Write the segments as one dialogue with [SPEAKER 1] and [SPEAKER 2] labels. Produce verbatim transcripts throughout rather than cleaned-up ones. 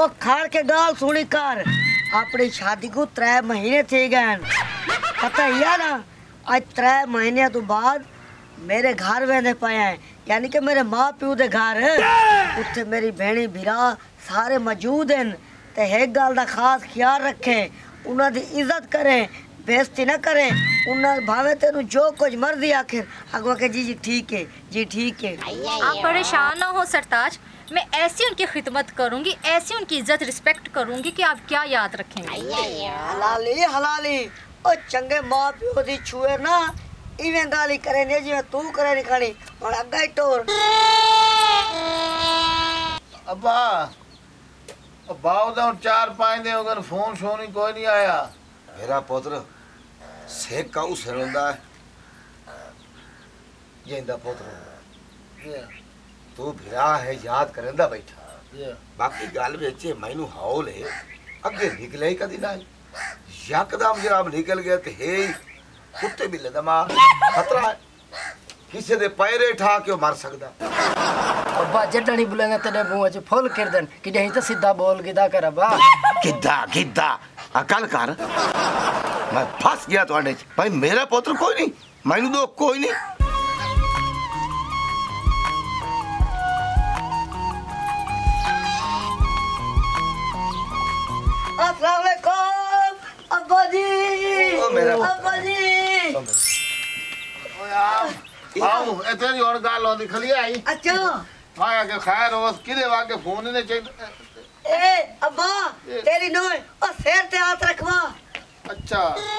[SPEAKER 1] ओ खाड़ के गाल सुनी कर अपनी शादी को त्रै महीने थे गए पता ही है ना आज त्रै महीने तो बाद मेरे घर वेंदे पे हैं यानी कि मेरे माँ प्यो दे घर उत्थे मेरी भेणी भीरा सारे मौजूद हैं ते एक गल दा खास ख्याल रखें उन्हां दी इज्जत करें बेइज्जती ना करें उन्हां भावे तेनू जो कुछ मर्जी आखिर अगवा के जी जी ठीक है जी ठीक है।
[SPEAKER 2] आप परेशान ना हो सरताज, मैं ऐसी उनकी खिदमत करूंगी, ऐसी उनकी इज्जत रिस्पेक्ट करूंगी कि आप क्या याद रखेंगे।
[SPEAKER 1] हलाली हलाली ओ चंगे माँ प्यो दी छुए ना इवें गाली करे ने जिवें तू करे नी खानी और अग्गा ही टोर।
[SPEAKER 3] अब्बा बाऊ दा चार पाँच दिन अगर फोन शोन ही कोई नहीं आया।
[SPEAKER 4] मेरा पुत्र सेक का उस रोंदा है जेंदा पुत्र तू भिरा है याद करेंदा बैठा बाकी गल विच मैनू हौल है अगे निकले ही कदी ना यकदम जनाब निकल गया ते हे कुत्ते बिल्ले दा मार खतरा है किसी दे पैरे ठा के मर सकदा।
[SPEAKER 5] अब्बा जडणी बुलेंगे तेरे मुंह च फुल कर देन कि नहीं तो सीधा बोल गिदा कर अब्बा
[SPEAKER 4] गिद्दा गिद्दा अकल कर मैं फस गया तुहाडे च भाई मेरा पुत्र कोई नहीं मैनू दो कोई नहीं।
[SPEAKER 1] अस्सलाम वालेकुम अब्बा जी
[SPEAKER 4] ओ मेरा
[SPEAKER 1] अब्बा जी
[SPEAKER 3] ओ यार बाऊ ए तेरी और गाल होंदी खली आई।
[SPEAKER 1] अच्छा
[SPEAKER 3] आया के खैर हो किदे वाके फोन ने चाहिए
[SPEAKER 1] ए अब्बा तेरी नोए ओ सिर ते हाथ रखवा।
[SPEAKER 3] अच्छा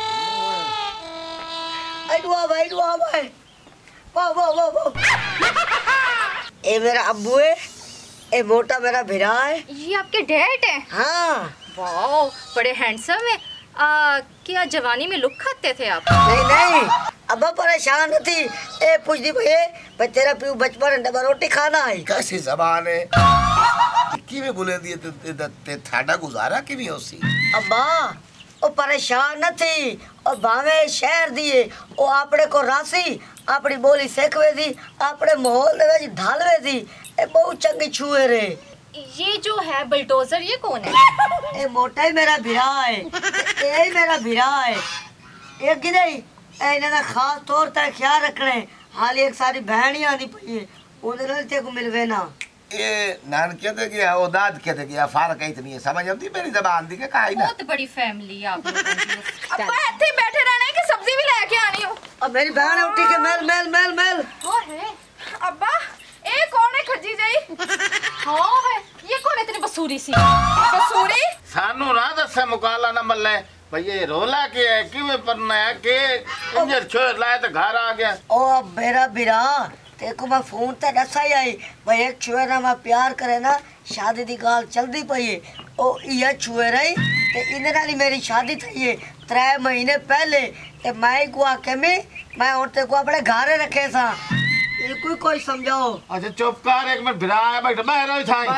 [SPEAKER 1] आइडवा भाई आइडवा भाई वाह वाह वाह वाह ए मेरा अब्बू है ए मोटा मेरा भिरा है।
[SPEAKER 2] ये आपके डैड है?
[SPEAKER 1] हाँ
[SPEAKER 2] वाओ बड़े हैंडसम है। आ, क्या जवानी में लुक खाते थे आप?
[SPEAKER 1] नहीं नहीं अब्बा परेशान न थी ए पूछदी भई भाई तेरा प्यू बचपन डबा रोटी खाना है
[SPEAKER 4] कैसी जबान है की में बोले दिए ते ते थाड़ा गुजारा की भी होसी।
[SPEAKER 1] अब्बा ओ परेशान न थी और भावे शहर दिए ओ आपड़े को रासी अपनी बोली सीखवे दी अपने माहौल दे विच ढालवे दी ए बहुत चंगी छुए रे।
[SPEAKER 2] ये जो है बुलडोजर ये कौन है?
[SPEAKER 1] ए मोटा ही मेरा भिरा है ए मेरा भिरा है ए गिदे ए इन्हां दा खास तौर ते ख्याल रखने हाल एक सारी बहन ही आनी पई है ओदे नाल ते को मिलवे ना
[SPEAKER 4] ये नान के दे गया ओ दाद के दे गया फर्क इतनी है समझ आती मेरी जबान दी के काई ना
[SPEAKER 2] बहुत बड़ी फैमिली है आप लोगों की। अब्बा ऐसे बैठे रहना है कि सब्जी भी लेके आनी हो?
[SPEAKER 1] अब मेरी बहन उठी के मेल मेल मेल मेल
[SPEAKER 2] वो है अब्बा ए कौन है खजी जाई? हां है ये कौन है इतनी बसूरी सी बसूरी
[SPEAKER 3] सानू ना दसे मुकाला ना मल्ले भाई ये रोला के है किवें परना है के इंजर छोड़ लाए तो घर आ गया।
[SPEAKER 1] ओ मेरा भिरा देखो मैं फोन ते दसा ही आई भाई एक छुए ना मैं प्यार करे ना शादी दी गाल चलदी पई है ओ ये छुए रही ते इने नाल मेरी शादी थई है त्रै महीने पहले ते मैं को आके में मैं औरते को अपने घरे रखे सा ये कोई कोई समझाओ।
[SPEAKER 3] अच्छा चुप कर एक मिनट भिरा है बैठ मैं रही था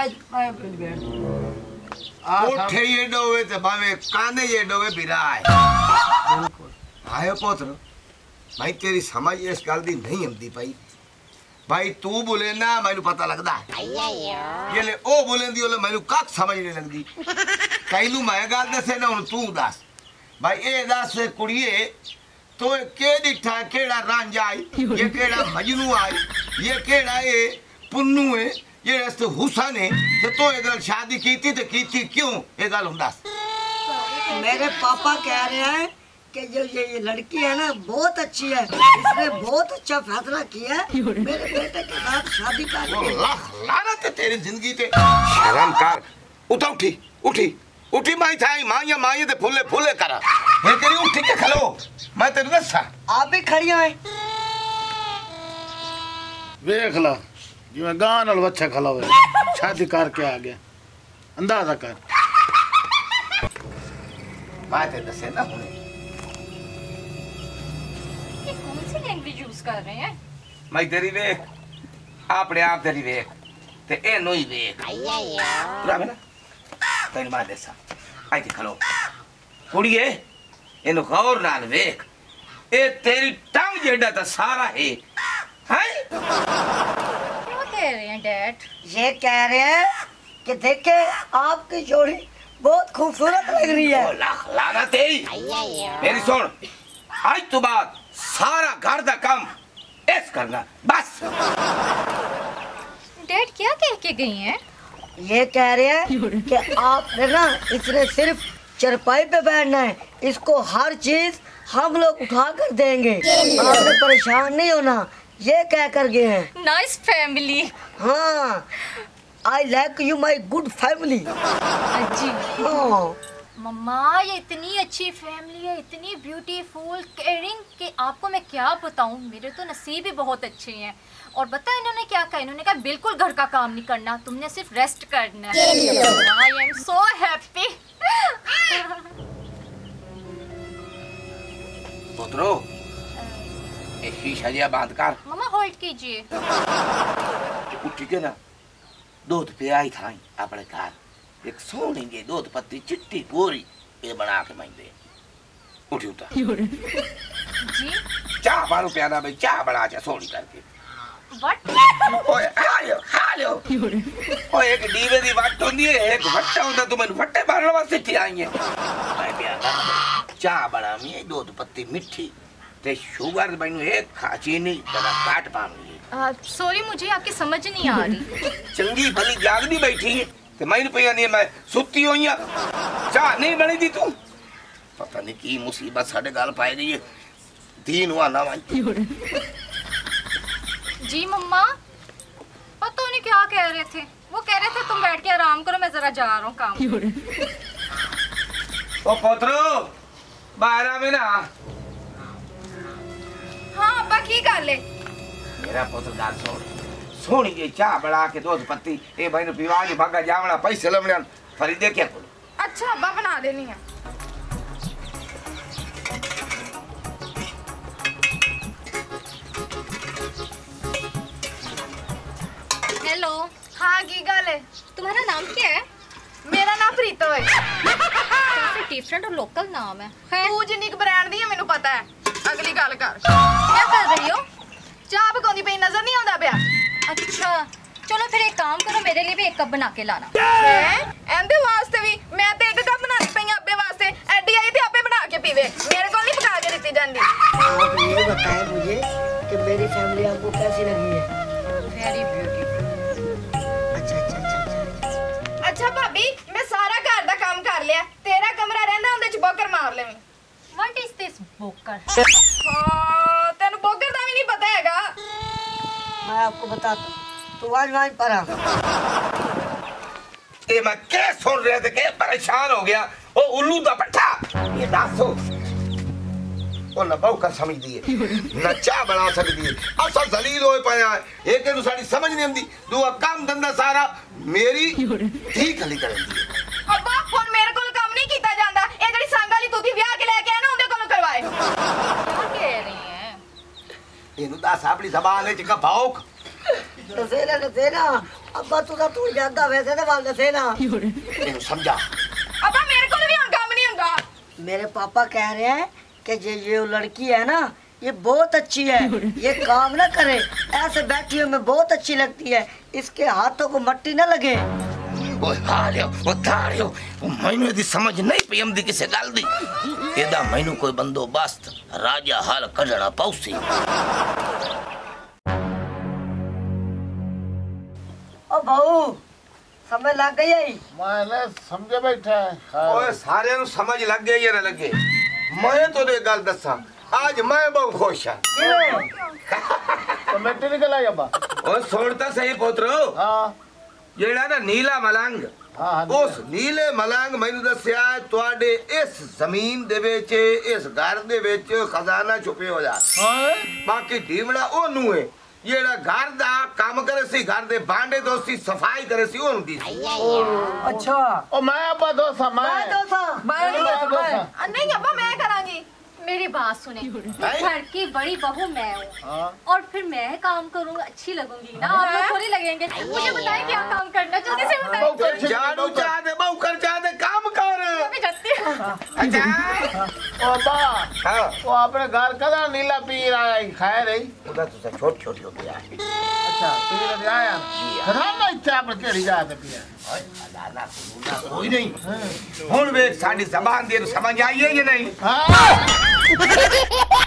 [SPEAKER 4] उठे ये डोवे ते भावे काने ये डोवे बिरा है बिल्कुल आयो पुत्र भाई तेरी समझ इस गल दी नहीं आंदी पाई भाई तू बोले ना मैनू पता लगदा ये ले ओ बोलेंदी ओले मैनू कख समझ नहीं लगदी तैनू मैं गल दसे ना हुन तू दस भाई ए दस कुड़िए तो के दिठा केड़ा रांझा आई ये केड़ा मजनू आई ये केड़ा ए पुन्नू है ये रस्ते हुसन है तो तो ये गल शादी की थी तो की थी क्यों ये गल हुन दस।
[SPEAKER 1] मेरे पापा कह रहे हैं कि जो ये, ये लड़की है ना बहुत अच्छी है इसने बहुत अच्छा फैसला किया है मेरे बेटे के साथ शादी करने
[SPEAKER 4] लाख लानत है तेरी जिंदगी पे शर्म कर उठ उठी उठी उठी माई थाई माइया माइया ते फूले फूले करा ये तेरी उठी के खलो मैं तेरे दसा
[SPEAKER 1] आप भी खड़ी हैं
[SPEAKER 3] देख ला जिवें गां नाल वच्छा खला होवे शादी करके आ गया अंदाजा कर
[SPEAKER 4] मैं तेरे दसे ना हुने
[SPEAKER 2] ये कौन सी लैंग्वेज यूज कर रहे हैं?
[SPEAKER 4] मैं तेरी वेख अपने आप तेरी वेख ते ए नोई वेख पूरा में ना तेरी मां दसा आई ते खलो कुड़िए इनु गौर नाल वेख ए तेरी टंग जेड़ा ता सारा है हैं
[SPEAKER 2] क्या कह रहे हैं डैड?
[SPEAKER 1] ये कह रहे हैं कि देखे आपकी जोड़ी बहुत खूबसूरत लग रही है।
[SPEAKER 4] ओ लाख लाना तेरी। मेरी सुन, आज तो बाद सारा घर का काम ऐस करना बस।
[SPEAKER 2] डैड क्या कह के गई हैं?
[SPEAKER 1] ये कह रहे हैं कि आपने ना इसने सिर्फ चरपाई पे बैठना है, इसको हर चीज हम लोग उठा कर देंगे, आपने परेशान नहीं होना, ये कह कर गए हैं।
[SPEAKER 2] Nice family.
[SPEAKER 1] हाँ, I like you my good family.
[SPEAKER 2] जी
[SPEAKER 1] हाँ
[SPEAKER 2] मम्मा, ये इतनी अच्छी फैमिली है, इतनी ब्यूटीफुल केयरिंग कि आपको मैं क्या बताऊं, मेरे तो नसीब ही बहुत अच्छे हैं। और बता इन्होंने क्या कहा, इन्होंने कहा बिल्कुल घर का काम नहीं करना, तुमने सिर्फ रेस्ट करना है। I am so happy.
[SPEAKER 4] पुत्रो ये शीशा जिया बंद कर।
[SPEAKER 2] मम्मा होल्ड कीजिए।
[SPEAKER 4] उठी के ना दूध पे आई था अपने घर, एक सोनी की दूध पत्ती चिट्टी पूरी ये बना के मैं दे। उठी उठा
[SPEAKER 2] जी
[SPEAKER 4] चाह बारू प्याना भाई, चाह बना के सोनी करके।
[SPEAKER 2] व्हाट?
[SPEAKER 4] ओए आयो हालो ओए एक दीवे दी बात होंदी है, एक फट्टा होंदा तो मैंने फट्टे मारने वास्ते थी आई है। मैं प्याना चाह बना में दूध पत्ती मिठी ते शुगर मैनू एक खा चीनी जरा काट पाऊंगी।
[SPEAKER 2] सॉरी मुझे आपकी समझ नहीं आ रही।
[SPEAKER 4] चंगी भली जागदी बैठी है ते मैनू पिया नहीं, मैं सुती हुई हां, चाह नहीं बनी दी तू। पता नहीं की मुसीबत साडे गल पाई गई है, दीन हुआ ना भाई।
[SPEAKER 2] जी मम्मा, पता नहीं क्या कह रहे थे, वो कह रहे थे तुम बैठ के आराम करो, मैं जरा जा रहा हूँ काम।
[SPEAKER 4] ओ पुत्रो बाहर आ में ना।
[SPEAKER 2] हाँ अब्बा की गल है?
[SPEAKER 4] मेरा पुत्र गाल सुन, सोनी ये चाह बना के दूध पत्ती ए भाई ने पीवानी भागा जावना पैसे लमने फरी दे क्या बोलो।
[SPEAKER 2] अच्छा अब्बा बना देनी है। हेलो। हाँ की गल है? तुम्हारा नाम क्या है? मेरा नाम प्रीतो है। काफी डिफरेंट और लोकल नाम है। तू जिन्नी ब्रांड दी है मैनू पता है। अगली गल कर। क्या कर रही हो? चाह पकाउंदी पई नजर नहीं आउंदा पिया? अच्छा चलो फिर एक काम करो, मेरे लिए भी एक कप बना के लाना। एंदे वास्ते भी मैं ते एक कप बनानी पई अब्बे वास्ते, एडी आई ते आपे बना के पीवे, मेरे को नहीं पका के दित्ती जांदी।
[SPEAKER 1] आप ये बताएं मुझे कि मेरी फैमिली आपको कैसी लगी है?
[SPEAKER 2] Very beautiful.
[SPEAKER 1] अच्छा अच्छा अच्छा अच्छा।
[SPEAKER 2] अच्छा भाभी, मैं सारा घर दा काम कर लिया, तेरा कमरा रहंदा उंदे च बोकर मार लेवी। व्हाट इज दिस बोकर? हां तेनु बोकर दा भी नहीं पता हैगा।
[SPEAKER 1] मैं आपको बताता हूँ, तू आज वहीं पर आ।
[SPEAKER 4] ए मैं क्या सुन रहे थे, क्या परेशान हो गया। ओ उल्लू दा पट्टा ये दासो ओ न बहु का समझ दिए न चाह बना सकती है, असा जलील होए पाया है। एक नु साडी समझ नहीं आंदी, दूआ काम धंधा सारा मेरी ठीक हली कर दी।
[SPEAKER 2] अब्बा हुन मेरे कोल काम नहीं कीता जांदा, ए जेडी संग वाली तू दी ब्याह के लेके आया ना उंदे कोल करवाए। क्या कह रही हैं?
[SPEAKER 4] एनु दास अपनी जबान है चिका भौक
[SPEAKER 1] दसेना दसेना अब्बा तू तो तू जादा वैसे तो बाल दसेना।
[SPEAKER 4] एनु समझा।
[SPEAKER 2] अब्बा मेरे कोल भी हुन काम नहीं हुंदा।
[SPEAKER 1] मेरे पापा कह रहे हैं कि ये ये लड़की है ना, ये बहुत अच्छी है, ये काम ना करे, ऐसे बैठी हुई में बहुत अच्छी लगती है, इसके हाथों को मट्टी ना लगे।
[SPEAKER 4] ओ हालियो ओ धारियो मैनू दी समझ नहीं पई आंदी किसे गल दी। एदा मैनू कोई बंदोबस्त राजा हाल कढना पौसी।
[SPEAKER 1] ओ बहू समय लग गई है।
[SPEAKER 3] मैंने समझे बैठा है।
[SPEAKER 4] ओए सारे नु समझ लग गई या लगे, मैं तो दे गल दसा आज मैं बहुत खुश हां।
[SPEAKER 3] तो मिट्टी निकल आई अब्बा।
[SPEAKER 4] ओ छोड़ता सही पुत्रो,
[SPEAKER 3] हां
[SPEAKER 4] जेड़ा ना नीला मलंग,
[SPEAKER 3] हाँ
[SPEAKER 4] उस नीले मलंग मैनू दस्या तुहाडे इस जमीन दे विच इस घर दे विच खजाना छुपे हो जा।
[SPEAKER 3] हां
[SPEAKER 4] बाकी ढीमड़ा ओनू है जेड़ा घर दा काम करे सी, घर दे भांडे दोस्ती सफाई करे सी ओनू दी।
[SPEAKER 1] अच्छा
[SPEAKER 3] ओ मैं अब्बा दोसा मैं
[SPEAKER 1] मैं तो सा
[SPEAKER 3] मैं दोसा।
[SPEAKER 2] नहीं अब्बा मैं करांगी। मेरी बात सुने, घर की बड़ी बहू मैं हूँ और फिर मैं काम करूँ अच्छी लगूंगी ना, आप लोग थोड़ी लगेंगे। मुझे बताएं क्या काम करना, जल्दी से बताएं।
[SPEAKER 4] झाड़ू चाह दे बहु कर चाह दे काम कर।
[SPEAKER 2] मैं जाती हूँ।
[SPEAKER 4] अच्छा
[SPEAKER 3] ओ अब्बा
[SPEAKER 4] हां
[SPEAKER 3] वो अपने घर कदा नीला पी रहा है खाए रही।
[SPEAKER 4] उधर तो छोटी छोटी हो गया।
[SPEAKER 3] अच्छा पी रहा आया खजाना चाप चढ़ी जात पिया
[SPEAKER 4] ਓਏ ਅੱਲਾ ਨਾ ਨਾ ਕੋਈ ਨਹੀਂ ਹੁਣ ਵੇਖ ਸਾਡੀ ਜ਼ਬਾਨ ਦੀ ਇਹਨੂੰ ਸਮਝ ਆਈ ਹੈ ਜਾਂ ਨਹੀਂ
[SPEAKER 3] हाँ